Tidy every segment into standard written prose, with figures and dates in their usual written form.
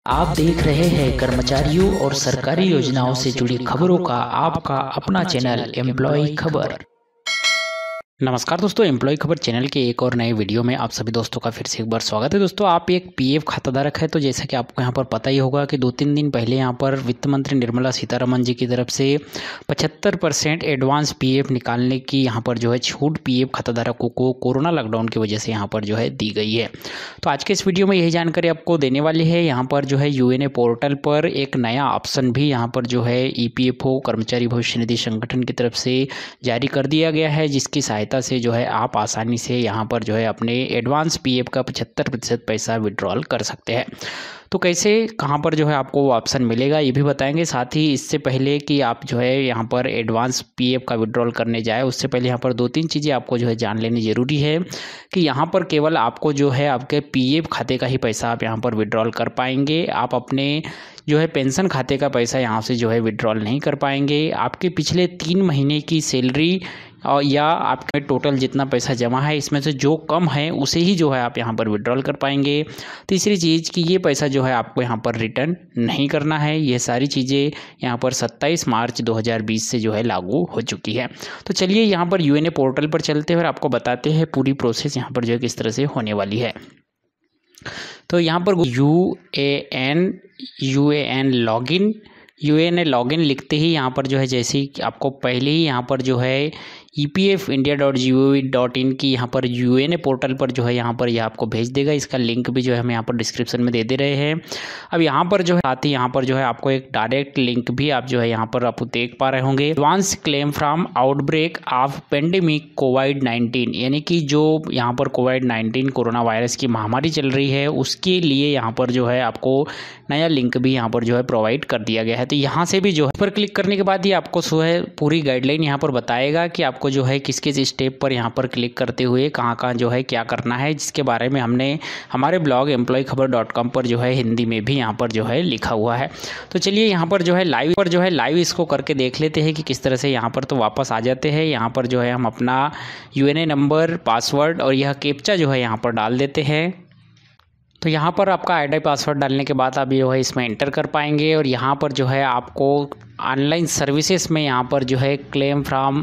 आप देख रहे हैं कर्मचारियों और सरकारी योजनाओं से जुड़ी खबरों का आपका अपना चैनल एम्प्लॉय खबर। नमस्कार दोस्तों, एम्प्लॉय खबर चैनल के एक और नए वीडियो में आप सभी दोस्तों का फिर से एक बार स्वागत है। दोस्तों, आप एक पीएफ खाताधारक है तो जैसा कि आपको यहाँ पर पता ही होगा कि 2-3 दिन पहले यहाँ पर वित्त मंत्री निर्मला सीतारमण जी की तरफ से 75% एडवांस पीएफ निकालने की यहाँ पर जो है छूट पीएफ खाताधारकों को कोरोना लॉकडाउन की वजह से यहाँ पर जो है दी गई है। तो आज के इस वीडियो में यही जानकारी आपको देने वाली है। यहाँ पर जो है यूएनए पोर्टल पर एक नया ऑप्शन भी यहाँ पर जो है ईपीएफओ कर्मचारी भविष्य निधि संगठन की तरफ से जारी कर दिया गया है, जिसकी सहायता से जो है आप आसानी से यहाँ पर जो है अपने एडवांस पीएफ का 75% पैसा विड्रॉल कर सकते हैं। तो कैसे, कहाँ पर जो है आपको वो ऑप्शन मिलेगा ये भी बताएंगे। साथ ही इससे पहले कि आप जो है यहाँ पर एडवांस पीएफ का विड्रॉल करने जाए, उससे पहले यहाँ पर 2-3 चीज़ें आपको जो है जान लेनी ज़रूरी है कि यहाँ पर केवल आपको जो है आपके पीएफ खाते का ही पैसा आप यहाँ पर विड्रॉल कर पाएंगे। आप अपने जो है पेंशन खाते का पैसा यहाँ से जो है विड्रॉल नहीं कर पाएंगे। आपके पिछले 3 महीने की सैलरी और या आपके टोटल जितना पैसा जमा है इसमें से जो कम है उसे ही जो है आप यहाँ पर विड्रॉल कर पाएंगे। तीसरी चीज़ कि ये पैसा जो है आपको यहाँ पर रिटर्न नहीं करना है। ये सारी चीज़ें यहाँ पर 27 मार्च 2020 से जो है लागू हो चुकी है। तो चलिए यहाँ पर यूएनए पोर्टल पर चलते हैं और आपको बताते हैं पूरी प्रोसेस यहाँ पर जो है किस तरह से होने वाली है। तो यहाँ पर यूएनए लॉगिन लिखते ही यहाँ पर जो है जैसे ही आपको पहले ही यहाँ पर जो है epfindia.gov.in की यहाँ पर यूएनए पोर्टल पर जो है यहाँ पर यह आपको भेज देगा। इसका लिंक भी जो है हम यहाँ पर डिस्क्रिप्शन में दे रहे हैं। अब यहाँ पर जो है साथ ही यहाँ पर जो है आपको एक डायरेक्ट लिंक भी आप जो है यहाँ पर आप देख पा रहे होंगे। Advance claim from outbreak of pandemic COVID, यानी कि जो यहाँ पर कोविड-19 कोरोना वायरस की महामारी चल रही है उसके लिए यहाँ पर जो है आपको नया लिंक भी यहाँ पर जो है प्रोवाइड कर दिया गया है। तो यहाँ से भी जो है पर क्लिक करने के बाद ही आपको जो है पूरी गाइडलाइन यहाँ पर बताएगा कि आपको जो है किस किस स्टेप पर यहाँ पर क्लिक करते हुए कहाँ जो है क्या करना है, जिसके बारे में हमने हमारे ब्लॉग employekhabar.com पर जो है हिंदी में भी यहाँ पर जो है लिखा हुआ है। तो चलिए यहाँ पर जो है लाइव इसको करके देख लेते हैं कि किस तरह से यहाँ पर। तो वापस आ जाते हैं। यहाँ पर जो है हम अपना यूएनए नंबर, पासवर्ड और यह कैप्चा जो है यहाँ पर डाल देते हैं। तो यहाँ पर आपका आईडी पासवर्ड डालने के बाद आप जो है इसमें एंटर कर पाएंगे और यहाँ पर जो है आपको ऑनलाइन सर्विसेज में यहाँ पर जो है क्लेम फ्रॉम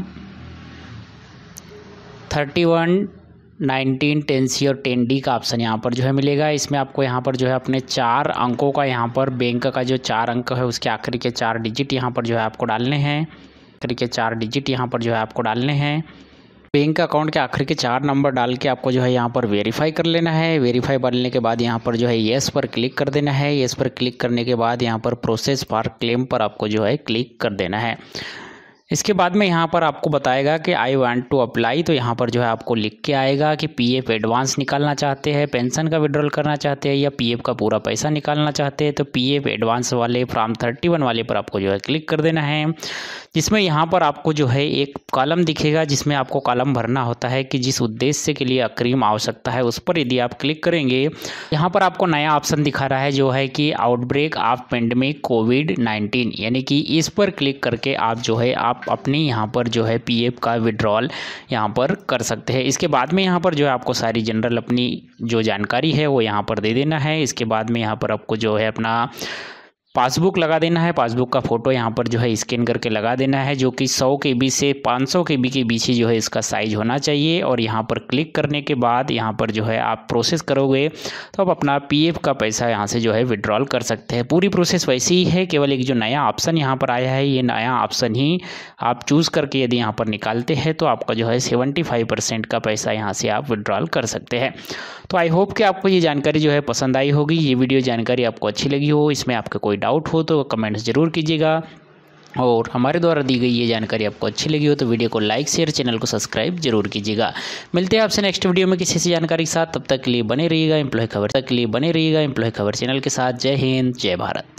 3119 10C और 10D का ऑप्शन यहाँ पर जो है मिलेगा। इसमें आपको यहाँ पर जो है अपने 4 अंकों का यहाँ पर बैंक का जो 4 अंक है उसके आखिरी के 4 डिजिट यहाँ पर जो है आपको डालने हैं। आखिरी के 4 डिजिट यहाँ पर जो है आपको डालने हैं। बैंक अकाउंट के आखिरी के 4 नंबर डाल के आपको जो है यहाँ पर वेरीफाई कर लेना है। वेरीफाई करने के बाद यहाँ पर जो है येस पर क्लिक कर देना है। येस पर क्लिक करने के बाद यहाँ पर प्रोसेस फॉर क्लेम पर आपको जो है क्लिक कर देना है। इसके बाद में यहाँ पर आपको बताएगा कि आई वांट टू अप्लाई। तो यहाँ पर जो है आपको लिख के आएगा कि पीएफ एडवांस निकालना चाहते हैं, पेंशन का विड्रॉल करना चाहते हैं या पीएफ का पूरा पैसा निकालना चाहते हैं। तो पीएफ एडवांस वाले फ्रॉम 31 वाले पर आपको जो है क्लिक कर देना है, जिसमें यहाँ पर आपको जो है एक कॉलम दिखेगा जिसमें आपको कॉलम भरना होता है कि जिस उद्देश्य के लिए अग्रिम आवश्यकता है उस पर यदि आप क्लिक करेंगे यहाँ पर आपको नया ऑप्शन दिखा रहा है जो है कि आउटब्रेक ऑफ पेंडेमिक कोविड-19, यानी कि इस पर क्लिक करके आप जो है आप अपने यहाँ पर जो है पीएफ का विड्रॉल यहाँ पर कर सकते हैं। इसके बाद में यहाँ पर जो है आपको सारी जनरल अपनी जो जानकारी है वो यहाँ पर दे देना है। इसके बाद में यहाँ पर आपको जो है अपना पासबुक लगा देना है। पासबुक का फ़ोटो यहाँ पर जो है स्कैन करके लगा देना है, जो कि 100 KB से 500 KB के बीच ही जो है इसका साइज होना चाहिए। और यहाँ पर क्लिक करने के बाद यहाँ पर जो है आप प्रोसेस करोगे तो आप अपना पीएफ का पैसा यहाँ से जो है विड्रॉल कर सकते हैं। पूरी प्रोसेस वैसी ही है, केवल एक जो नया ऑप्शन यहाँ पर आया है ये नया ऑप्शन ही आप चूज़ करके यदि यहाँ पर निकालते हैं तो आपका जो है 75% का पैसा यहाँ से आप विड्रॉल कर सकते हैं। तो आई होप कि आपको ये जानकारी जो है पसंद आई होगी। ये वीडियो जानकारी आपको अच्छी लगी हो, इसमें आपका कोई डाउट हो तो कमेंट्स ज़रूर कीजिएगा। और हमारे द्वारा दी गई ये जानकारी आपको अच्छी लगी हो तो वीडियो को लाइक, शेयर, चैनल को सब्सक्राइब जरूर कीजिएगा। मिलते हैं आपसे नेक्स्ट वीडियो में किसी जानकारी के साथ। तब तक के लिए बने रहिएगा एम्प्लॉय खबर चैनल के साथ। जय हिंद, जय भारत।